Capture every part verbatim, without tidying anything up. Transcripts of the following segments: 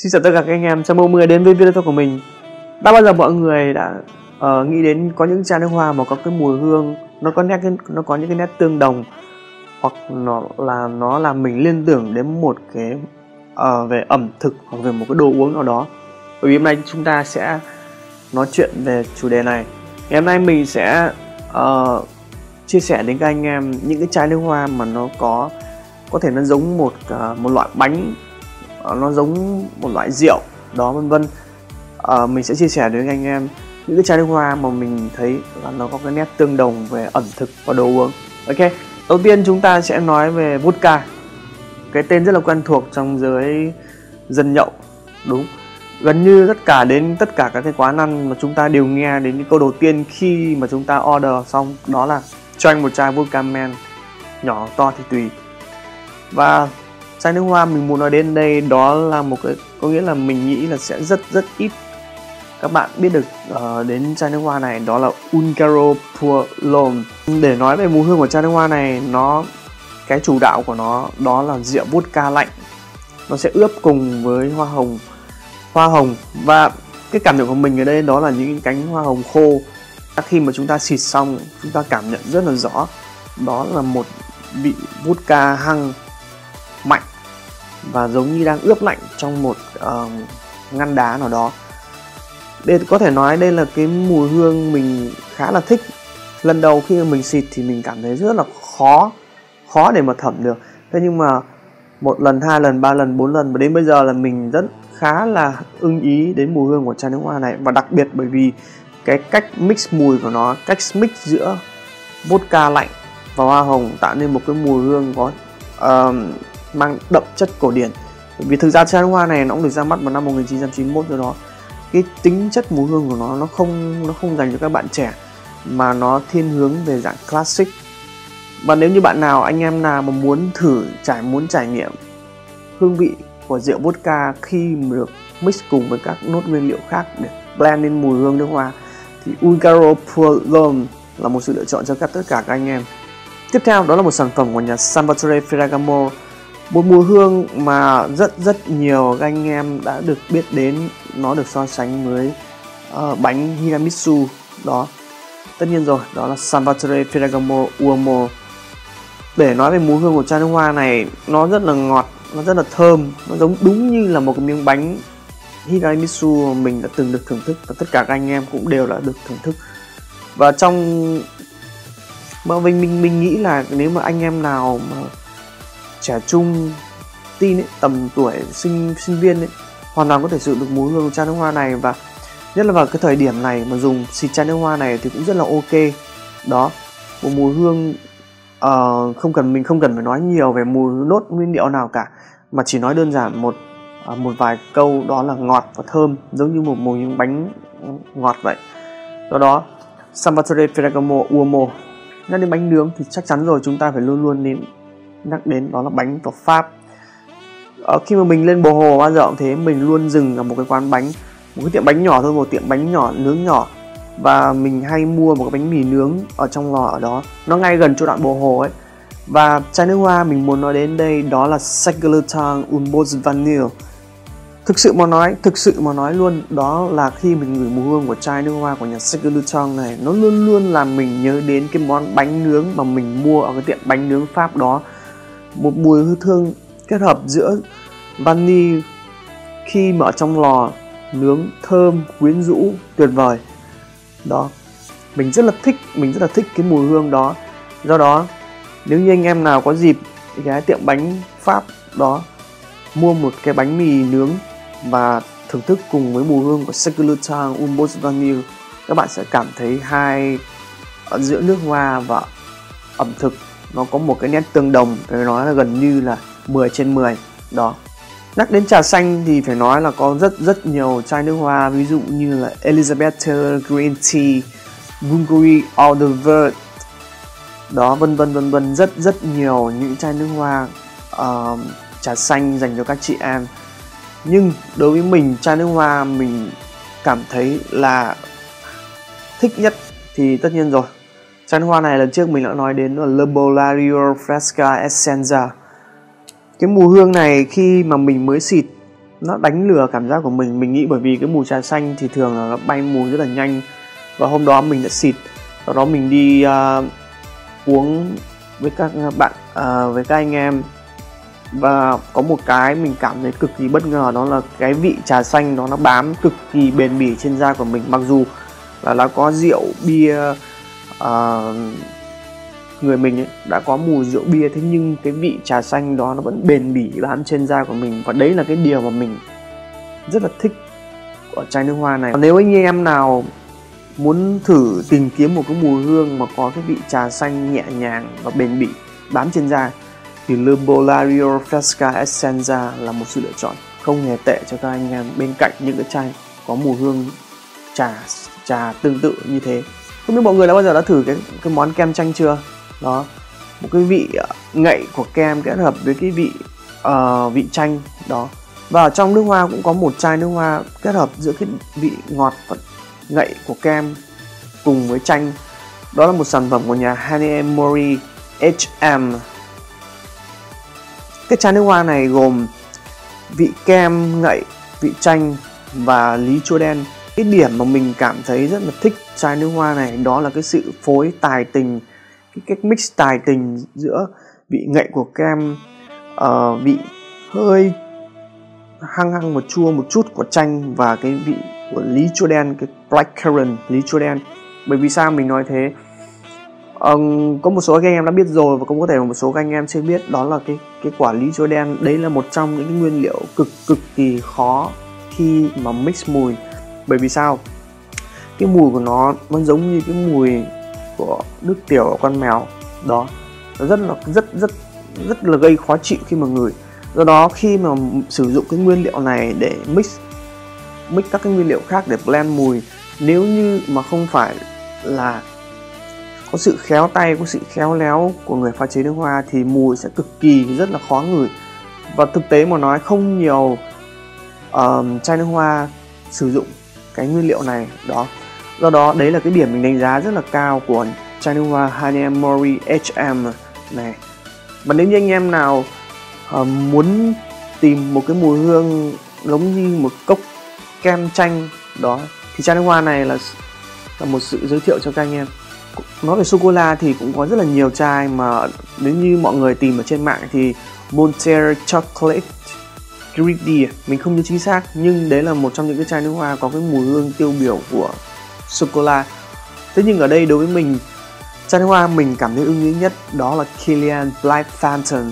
Xin chào tất cả các anh em, chào mừng mọi người đến với video của mình. Đã bao giờ mọi người đã uh, nghĩ đến có những chai nước hoa mà có cái mùi hương nó có nét nó có những cái nét tương đồng, hoặc nó là nó làm mình liên tưởng đến một cái uh, về ẩm thực hoặc về một cái đồ uống nào đó. Bởi vì hôm nay chúng ta sẽ nói chuyện về chủ đề này. Ngày hôm nay mình sẽ uh, chia sẻ đến các anh em những cái chai nước hoa mà nó có có thể nó giống một uh, một loại bánh, nó giống một loại rượu đó, vân vân. À, mình sẽ chia sẻ đến anh em những cái chai nước hoa mà mình thấy là nó có cái nét tương đồng về ẩm thực và đồ uống. Ok, đầu tiên chúng ta sẽ nói về vodka, cái tên rất là quen thuộc trong giới dân nhậu. Đúng, gần như tất cả đến tất cả các cái quán ăn mà chúng ta đều nghe đến cái câu đầu tiên khi mà chúng ta order xong, đó là cho anh một chai vodka man, nhỏ to thì tùy. Và chai nước hoa mình muốn nói đến đây đó là một cái, có nghĩa là mình nghĩ là sẽ rất rất ít các bạn biết được uh, đến chai nước hoa này, đó là Ungaro Pure L'Homme. Để nói về mùi hương của chai nước hoa này, nó cái chủ đạo của nó đó là rượu vodka lạnh. Nó sẽ ướp cùng với hoa hồng, hoa hồng và cái cảm nhận của mình ở đây đó là những cánh hoa hồng khô. Khi mà chúng ta xịt xong, chúng ta cảm nhận rất là rõ, đó là một vị vodka hăng mạnh và giống như đang ướp lạnh trong một uh, ngăn đá nào đó. Đây có thể nói đây là cái mùi hương mình khá là thích. Lần đầu khi mà mình xịt thì mình cảm thấy rất là khó khó để mà thẩm được. Thế nhưng mà một lần, hai lần, ba lần, bốn lần và đến bây giờ là mình rất khá là ưng ý đến mùi hương của chai nước hoa này. Và đặc biệt bởi vì cái cách mix mùi của nó, cách mix giữa vodka lạnh và hoa hồng tạo nên một cái mùi hương có uh, mang đậm chất cổ điển. Vì thực ra chai nước hoa này nó cũng được ra mắt vào năm một nghìn chín trăm chín mươi mốt rồi đó. Cái tính chất mùi hương của nó nó không nó không dành cho các bạn trẻ mà nó thiên hướng về dạng classic. Và nếu như bạn nào, anh em nào mà muốn thử trải muốn trải nghiệm hương vị của rượu vodka khi mà được mix cùng với các nốt nguyên liệu khác để blend lên mùi hương nước hoa thì Ungaro Pure L'Homme là một sự lựa chọn cho các tất cả các anh em. Tiếp theo đó là một sản phẩm của nhà Salvatore Ferragamo, một mùi hương mà rất rất nhiều các anh em đã được biết đến. Nó được so sánh với uh, bánh Tiramisu đó. Tất nhiên rồi, đó là Salvatore Ferragamo Uomo. Để nói về mùi hương của chai nước hoa này, nó rất là ngọt, nó rất là thơm, nó giống đúng như là một cái miếng bánh Tiramisu mà mình đã từng được thưởng thức và tất cả các anh em cũng đều đã được thưởng thức. Và trong mà mình mình mình nghĩ là nếu mà anh em nào mà trẻ trung, teen ấy, tầm tuổi sinh sinh viên ấy, hoàn toàn có thể sử dụng được mùi hương của chai nước hoa này. Và nhất là vào cái thời điểm này mà dùng xịt chai nước hoa này thì cũng rất là ok. Đó, một mùi hương uh, không cần mình không cần phải nói nhiều về mùi nốt nguyên liệu nào cả, mà chỉ nói đơn giản một uh, một vài câu, đó là ngọt và thơm, giống như một mùi bánh ngọt vậy. Do đó, Salvatore Ferragamo Uomo. Nhắc đến bánh nướng thì chắc chắn rồi, chúng ta phải luôn luôn đến nhắc đến đó là bánh của Pháp. Ờ, khi mà mình lên Bồ Hồ bao giờ cũng thế, mình luôn dừng ở một cái quán bánh, một cái tiệm bánh nhỏ thôi, một tiệm bánh nhỏ nướng nhỏ, và mình hay mua một cái bánh mì nướng ở trong lò ở đó, nó ngay gần chỗ đoạn Bồ Hồ ấy. Và chai nước hoa mình muốn nói đến đây đó là Ségouttang Un Beau Vanille. Thực sự mà nói, thực sự mà nói luôn, đó là khi mình ngửi mùi hương của chai nước hoa của nhà Ségouttang này, nó luôn luôn làm mình nhớ đến cái món bánh nướng mà mình mua ở cái tiệm bánh nướng Pháp đó. Một mùi hương thơm kết hợp giữa vanille khi mà ở trong lò nướng, thơm, quyến rũ, tuyệt vời. Đó, mình rất là thích, mình rất là thích cái mùi hương đó. Do đó, nếu như anh em nào có dịp ghé tiệm bánh Pháp đó, mua một cái bánh mì nướng và thưởng thức cùng với mùi hương của Ségouttang Un Beau Vanille, các bạn sẽ cảm thấy hai ở giữa nước hoa và ẩm thực nó có một cái nét tương đồng, phải nói là gần như là mười trên mười đó. Nhắc đến trà xanh thì phải nói là có rất rất nhiều chai nước hoa, ví dụ như là Elizabeth Taylor Green Tea, Bulgari Eau de Vert đó, vân vân vân vân, rất rất nhiều những chai nước hoa uh, trà xanh dành cho các chị em. Nhưng đối với mình, chai nước hoa mình cảm thấy là thích nhất thì tất nhiên rồi, chai nước hoa này lần trước mình đã nói đến là Laboratorio Fresca Essenza. Cái mùi hương này khi mà mình mới xịt nó đánh lừa cảm giác của mình. Mình nghĩ bởi vì cái mùi trà xanh thì thường là nó bay mùi rất là nhanh, và hôm đó mình đã xịt, sau đó mình đi uh, uống với các bạn, uh, với các anh em, và có một cái mình cảm thấy cực kỳ bất ngờ, đó là cái vị trà xanh đó nó bám cực kỳ bền bỉ trên da của mình. Mặc dù là nó có rượu bia, uh, người mình ấy, đã có mùi rượu bia, thế nhưng cái vị trà xanh đó nó vẫn bền bỉ bám trên da của mình, và đấy là cái điều mà mình rất là thích ở chai nước hoa này. Nếu anh em nào muốn thử tìm kiếm một cái mùi hương mà có cái vị trà xanh nhẹ nhàng và bền bỉ bám trên da thì L'Herbolario Fresca Essenza là một sự lựa chọn không hề tệ cho các anh em bên cạnh những cái chai có mùi hương trà trà tương tự như thế. Không biết mọi người đã bao giờ đã thử cái cái món kem chanh chưa? Đó, một cái vị ngậy của kem kết hợp với cái vị uh, vị chanh đó. Và ở trong nước hoa cũng có một chai nước hoa kết hợp giữa cái vị ngọt và ngậy của kem cùng với chanh. Đó là một sản phẩm của nhà Hanne Mori hát em. Cái chai nước hoa này gồm vị kem, ngậy, vị chanh và lý chua đen. Cái điểm mà mình cảm thấy rất là thích chai nước hoa này đó là cái sự phối tài tình, cái cách mix tài tình giữa vị ngậy của kem, uh, vị hơi hăng hăng một chua một chút của chanh, và cái vị của lý chua đen, cái blackcurrant lý chua đen. Bởi vì sao mình nói thế? Um, có một số các anh em đã biết rồi, và cũng có thể một số các anh em chưa biết, đó là cái cái quả lý chua đen. Đấy là một trong những cái nguyên liệu cực cực kỳ khó khi mà mix mùi. Bởi vì sao? Cái mùi của nó nó giống như cái mùi của nước tiểu của con mèo đó, nó rất là rất rất rất là gây khó chịu khi mà ngửi. Do đó khi mà sử dụng cái nguyên liệu này để mix mix các cái nguyên liệu khác để blend mùi, nếu như mà không phải là có sự khéo tay, có sự khéo léo của người pha chế nước hoa thì mùi sẽ cực kỳ rất là khó ngửi. Và thực tế mà nói, không nhiều uh, chai nước hoa sử dụng cái nguyên liệu này đó. Do đó đấy là cái điểm mình đánh giá rất là cao của chai nước hoa Hanne Mori hát em này. Và nếu như anh em nào uh, muốn tìm một cái mùi hương giống như một cốc kem chanh đó, thì chai nước hoa này là là một sự giới thiệu cho các anh em. Nói về sô-cô-la thì cũng có rất là nhiều chai, mà nếu như mọi người tìm ở trên mạng thì Monterey Chocolate Greedy, mình không nhớ chính xác, nhưng đấy là một trong những cái chai nước hoa có cái mùi hương tiêu biểu của sô-cô-la. Thế nhưng ở đây đối với mình, chai nước hoa mình cảm thấy ưng ý nhất đó là Kilian Black Phantom.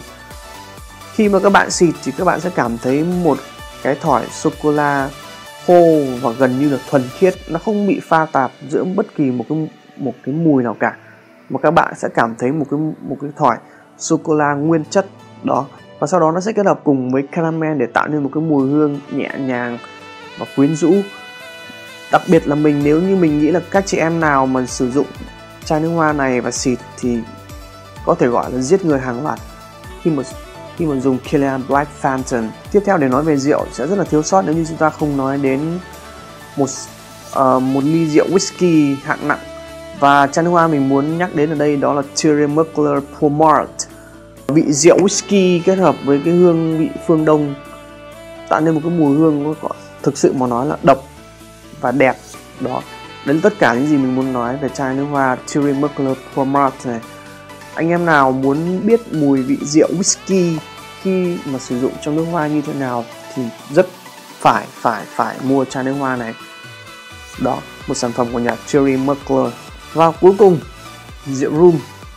Khi mà các bạn xịt thì các bạn sẽ cảm thấy một cái thỏi sô-cô-la khô và gần như là thuần khiết, nó không bị pha tạp giữa bất kỳ một cái một cái mùi nào cả, mà các bạn sẽ cảm thấy một cái một cái thỏi sô-cô-la nguyên chất đó, và sau đó nó sẽ kết hợp cùng với caramel để tạo nên một cái mùi hương nhẹ nhàng và quyến rũ. Đặc biệt là mình, nếu như mình nghĩ là các chị em nào mà sử dụng chai nước hoa này và xịt thì có thể gọi là giết người hàng loạt khi mà khi mà dùng Kilian Black Phantom. Tiếp theo, để nói về rượu sẽ rất là thiếu sót nếu như chúng ta không nói đến một uh, một ly rượu whisky hạng nặng. Và chai nước hoa mình muốn nhắc đến ở đây đó là Thierry Mugler Pomard. Vị rượu whisky kết hợp với cái hương vị phương Đông tạo nên một cái mùi hương có thực sự mà nói là độc và đẹp đó. Đấy là tất cả những gì mình muốn nói về chai nước hoa Thierry Mugler Pomard này. Anh em nào muốn biết mùi vị rượu whisky khi mà sử dụng trong nước hoa như thế nào thì rất phải phải phải mua chai nước hoa này. Đó, một sản phẩm của nhà Thierry Mugler. Và cuối cùng, rượu rum,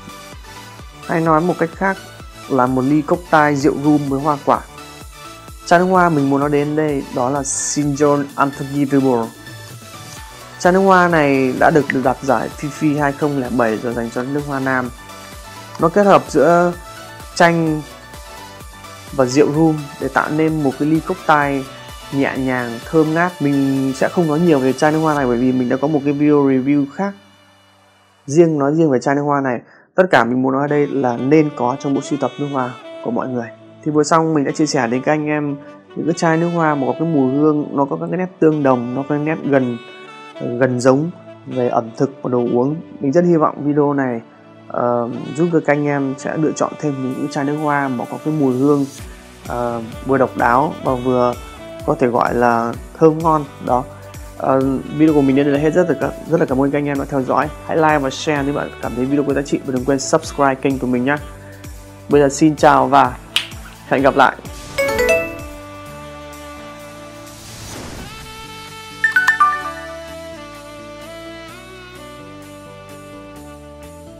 hay nói một cách khác là một ly cocktail rượu rum với hoa quả. Chai nước hoa mình muốn nói đến đây đó là Sinjon Unforgivable. Chai nước hoa này đã được được đạt giải phi phi hai không không bảy rồi dành cho nước hoa nam. Nó kết hợp giữa chanh và rượu rum để tạo nên một cái ly cocktail nhẹ nhàng, thơm ngát. Mình sẽ không nói nhiều về chai nước hoa này bởi vì mình đã có một cái video review khác riêng nói riêng về chai nước hoa này. Tất cả mình muốn nói ở đây là nên có trong bộ sưu tập nước hoa của mọi người. Thì vừa xong mình đã chia sẻ đến các anh em những cái chai nước hoa mà có cái mùi hương, nó có các cái nét tương đồng, nó có cái nét gần gần giống về ẩm thực và đồ uống. Mình rất hy vọng video này uh, giúp cho các anh em sẽ lựa chọn thêm những chai nước hoa mà có cái mùi hương uh, vừa độc đáo và vừa có thể gọi là thơm ngon đó. Uh, video của mình đến đây là hết. Rất là rất là cảm ơn các anh em đã theo dõi. Hãy like và share nếu bạn cảm thấy video có giá trị, và đừng quên subscribe kênh của mình nhé. Bây giờ xin chào và hẹn gặp lại.